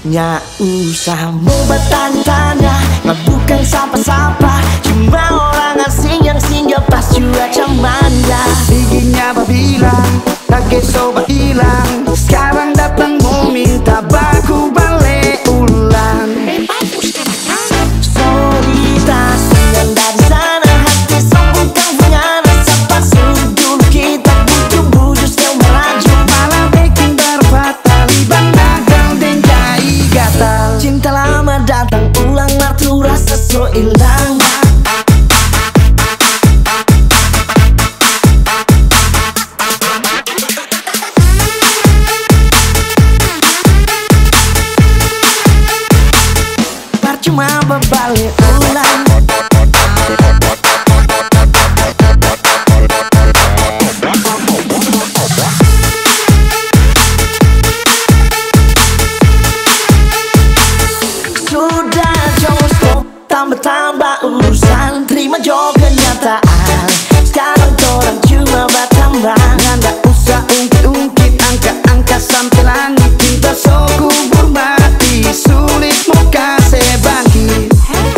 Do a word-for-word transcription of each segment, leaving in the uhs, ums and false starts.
Nya usah mau bertanya-tanya, nggak bukan sapa-sapa, cuma orang asing yang singgah pas cuaca manja. Giginya bilang, kaget sobat hilang, sekarang datang mau minta baku balik ulang. Soliditas dengan dari sana, hati sombong kan punya rasa palsu. Dulu kita butuh bujus yang melaju, malah bikin berfatali bandang dan jai gatal. cinta lama datang ulang, martu rasa so hilang. Cuma berbalik ulang. Sudah jauh stop, tambah-tambah urusan, terima jauh kenyataan. Sekarang orang cuma bertambah, nggak usah ungkit-ungkit angka-angka sampai langit. Cinta so kubur mati, sulit mau kasih bangkit.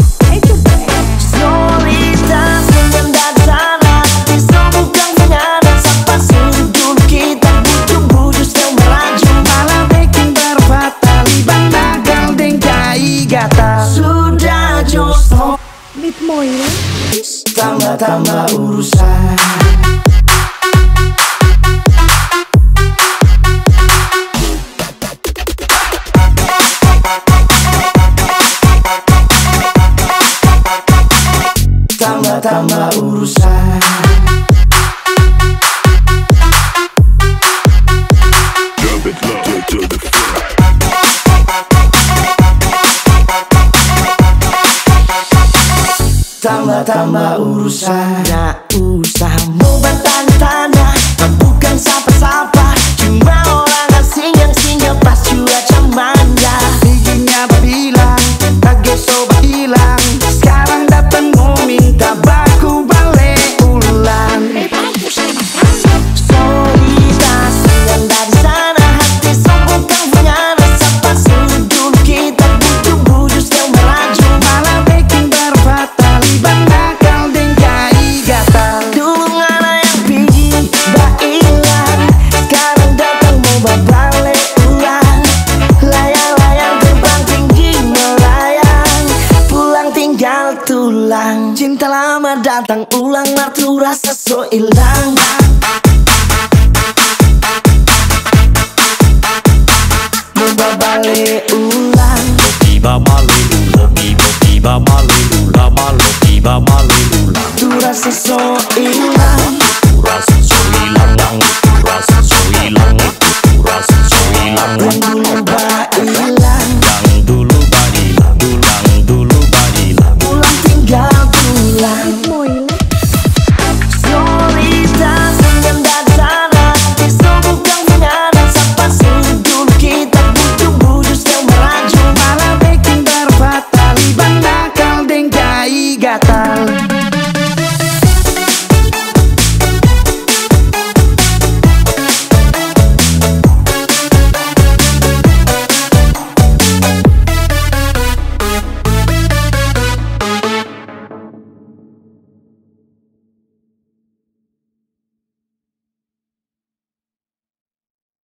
Soliditas dengan dari sana, hati sombong kan punya rasa palsu. Dulu kita butuh bujus yang melaju, malah bikin berfatali bandang dan jai gatal. sudah jauh stop, tambah-tambah urusan. Tambah-tambah urusan. Tambah-tambah urusan. Nggak usah mau bertanya-tanya, nggak bukan sapa-sapa, cuma orang asing yang singgah pas cuaca manja. Giginya bilang, kaget sobat hilang, sekarang datang mau minta baku balik ulang. Soliditas dengan dari sana, hati sombong kan punya rasa palsu. Dulu kita butuh bujus yang melaju, malah bikin berfatali bandang dan jai gatal. dulu ngana yang pergi bailan, sekarang datang mau berbalik ulang. Layang-layang terbang tinggi melayang, pulang tinggal tulang. Cinta lama datang ulang, martu rasa so hilang. Mau berbalik ulang. Tiba malulula, tiba tiba malulula, malu tiba malulula. Tu rasa so hilang.